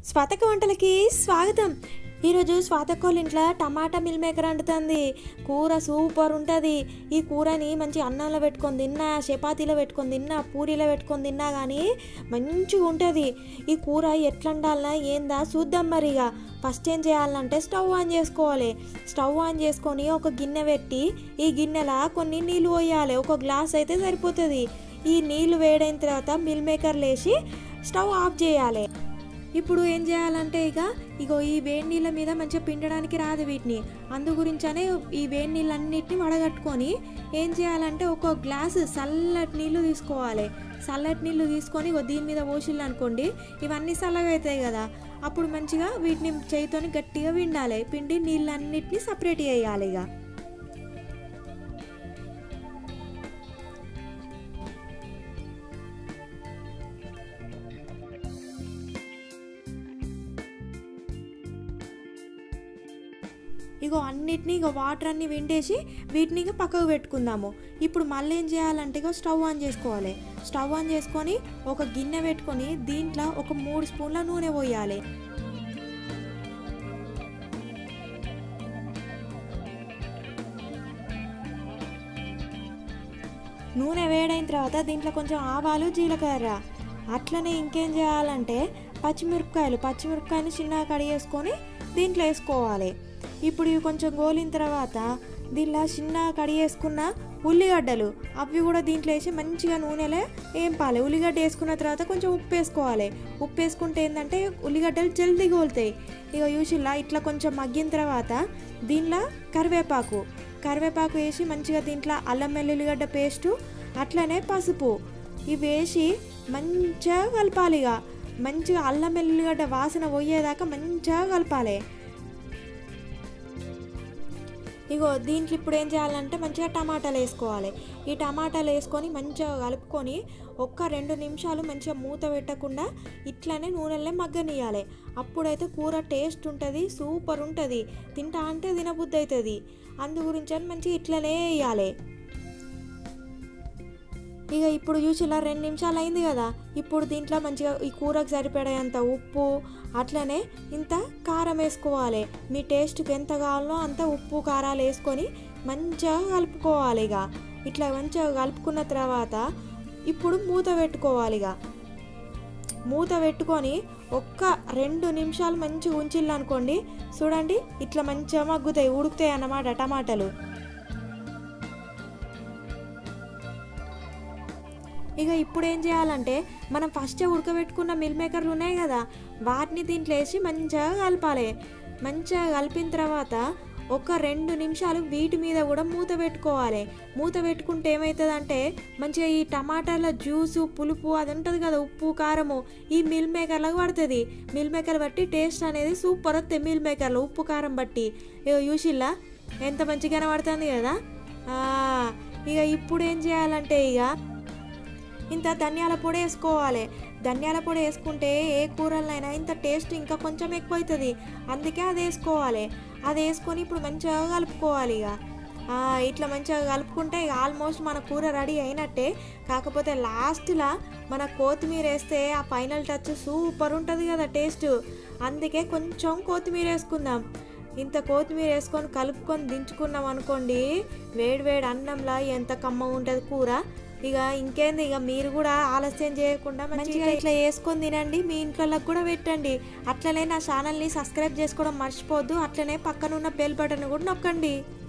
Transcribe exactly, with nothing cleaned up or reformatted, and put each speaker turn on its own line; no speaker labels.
స్వాతక వంటలకి స్వాగతం. ఈరోజు స్వాతకోళ్ళ ఇంట్లో టమాటా మిల్ మేకర్ వండుతుంది. కూర సూపర్ ఉంటుంది. ఈ కూరని మంచి అన్నంలో పెట్టుకొని తిన్నా, చపాతీలో పెట్టుకొని తిన్నా, పూరీలో పెట్టుకొని తిన్నా కానీ మంచిగా ఉంటుంది. ఈ కూర ఎట్లా వండాలన్నా ఏందా చూద్దాం. మరి ఇక ఫస్ట్ ఏం చేయాలంటే స్టవ్ ఆన్ చేసుకోవాలి. స్టవ్ ఆన్ చేసుకొని ఒక గిన్నె పెట్టి ఈ గిన్నెలో కొన్ని నీళ్ళు పోయాలి. ఒక గ్లాస్ అయితే సరిపోతుంది. ఈ నీళ్ళు వేడైన తర్వాత మిల్ మేకర్లు వేసి స్టవ్ ఆఫ్ చేయాలి. ఇప్పుడు ఏం చేయాలంటే ఇక ఇగో ఈ వేడి నీళ్ళ మీద మంచిగా పిండడానికి రాదు వీటిని. అందు గురించనే ఈ వేడి నీళ్ళన్నిటిని వడగట్టుకొని ఏం చేయాలంటే ఒక గ్లాసు చల్లటి నీళ్ళు తీసుకోవాలి. చల్లటి నీళ్ళు తీసుకొని ఇగో దీని మీద పోసిళ్ళు అనుకోండి, ఇవన్నీ చల్లగా అవుతాయి కదా. అప్పుడు మంచిగా వీటిని చేయితోని గట్టిగా పిండాలి. పిండి నీళ్ళన్నిటిని సపరేట్ చేయాలి. ఇక ఇగో అన్నిటినీ ఇక వాటర్ అన్నీ విండేసి వీటిని ఇక పక్కకు పెట్టుకుందాము. ఇప్పుడు మళ్ళీ ఏం చేయాలంటే ఇక స్టవ్ ఆన్ చేసుకోవాలి. స్టవ్ ఆన్ చేసుకొని ఒక గిన్నె పెట్టుకొని దీంట్లో ఒక మూడు స్పూన్ల నూనె పోయాలి. నూనె వేడైన తర్వాత దీంట్లో కొంచెం ఆవాలు, జీలకర్ర, అట్లనే ఇంకేం చేయాలంటే పచ్చిమిరపకాయలు పచ్చిమిరపకాయలు చిన్నగా కడిగేసుకొని దీంట్లో వేసుకోవాలి. ఇప్పుడు ఇవి కొంచెం గోలిన తర్వాత దీనిలో చిన్న కడిగేసుకున్న ఉల్లిగడ్డలు అవి కూడా దీంట్లో వేసి మంచిగా నూనెలో వేంపాలి. ఉల్లిగడ్డ వేసుకున్న తర్వాత కొంచెం ఉప్పు వేసుకోవాలి. ఉప్పు వేసుకుంటే ఏంటంటే ఉల్లిగడ్డలు జల్దీ గోలుతాయి. ఇక యూషుల్లా ఇట్లా కొంచెం మగ్గిన తర్వాత దీనిలో కరివేపాకు కరివేపాకు వేసి మంచిగా దీంట్లో అల్లం వెల్లుల్లిగడ్డ పేస్టు, అట్లనే పసుపు ఇవి వేసి మంచిగా కలపాలి. ఇక మంచిగా అల్లం వెల్లుల్లిగడ్డ వాసన పోయేదాకా మంచిగా కలపాలి. ఇగో దీంట్లో ఇప్పుడు ఏం చేయాలంటే మంచిగా టమాటాలు వేసుకోవాలి. ఈ టమాటాలు వేసుకొని మంచిగా కలుపుకొని ఒక్క రెండు నిమిషాలు మంచిగా మూత పెట్టకుండా ఇట్లనే నూనెలనే మగ్గనియాలి. అప్పుడైతే కూర టేస్ట్ ఉంటుంది, సూపర్ ఉంటుంది. తింటా అంటే తినబుద్ధి అవుతుంది. అందు గురించి అని మంచిగా ఇట్లనే వేయాలి. ఇక ఇప్పుడు చూసిలా రెండు నిమిషాలు అయింది కదా. ఇప్పుడు దీంట్లో మంచిగా ఈ కూరకు సరిపడేంత ఉప్పు, అట్లనే ఇంత కారం వేసుకోవాలి. మీ టేస్ట్కి ఎంత కావాలో అంత ఉప్పు కారాలు వేసుకొని మంచిగా కలుపుకోవాలి. ఇక ఇట్లా మంచిగా కలుపుకున్న తర్వాత ఇప్పుడు మూత పెట్టుకోవాలి. ఇక మూత పెట్టుకొని ఒక్క రెండు నిమిషాలు మంచిగా ఉంచిల్లు అనుకోండి. చూడండి ఇట్లా మంచిగా మగ్గుతాయి, ఉడుకుతాయి అన్నమాట టమాటాలు. ఇక ఇప్పుడు ఏం చేయాలంటే మనం ఫస్ట్ ఉడకబెట్టుకున్న మిల్ మేకర్లు ఉన్నాయి కదా, వాటిని దీంట్లో వేసి మంచిగా కలపాలి. మంచిగా కలిపిన తర్వాత ఒక రెండు నిమిషాలు వీటి మీద కూడా మూత పెట్టుకోవాలి. మూత పెట్టుకుంటే ఏమవుతుందంటే మంచిగా ఈ టమాటాల జ్యూసు, పులుపు అది ఉంటుంది కదా, ఉప్పు కారము ఈ మిల్ మేకర్లకు పడుతుంది. మిల్ మేకర్ బట్టి టేస్ట్ అనేది సూపర్ వస్తుంది. మిల్ మేకర్లో ఉప్పు కారం బట్టి యూషిల్లా ఎంత మంచిగానే పడుతుంది కదా. ఇక ఇప్పుడు ఏం చేయాలంటే ఇక ఇంత ధనియాల పొడి వేసుకోవాలి. ధనియాల పొడి వేసుకుంటే ఏ కూరలైనా ఇంత టేస్ట్ ఇంకా కొంచెం ఎక్కువ అవుతుంది. అందుకే అది వేసుకోవాలి. అది వేసుకొని ఇప్పుడు మంచిగా కలుపుకోవాలి. ఇక ఇట్లా మంచిగా కలుపుకుంటే ఇక ఆల్మోస్ట్ మన కూర రెడీ అయినట్టే. కాకపోతే లాస్ట్లో మన కొత్తిమీర వేస్తే ఆ ఫైనల్ టచ్ సూపర్ ఉంటుంది కదా టేస్ట్. అందుకే కొంచెం కొత్తిమీర వేసుకుందాం. ఇంత కొత్తిమీర వేసుకొని కలుపుకొని దించుకున్నాం అనుకోండి, వేడి వేడి అన్నంలా ఎంత కమ్మగా ఉంటుంది కూర. ఇక ఇంకేంది, ఇక మీరు కూడా ఆలస్యం చేయకుండా మంచిగా ఇట్లా వేసుకొని తినండి. మీ ఇంట్లోకి కూడా పెట్టండి. అట్లనే నా ఛానల్ని సబ్స్క్రైబ్ చేసుకోవడం మర్చిపోవద్దు. అట్లనే పక్కన ఉన్న బెల్ బటన్ కూడా నొక్కండి.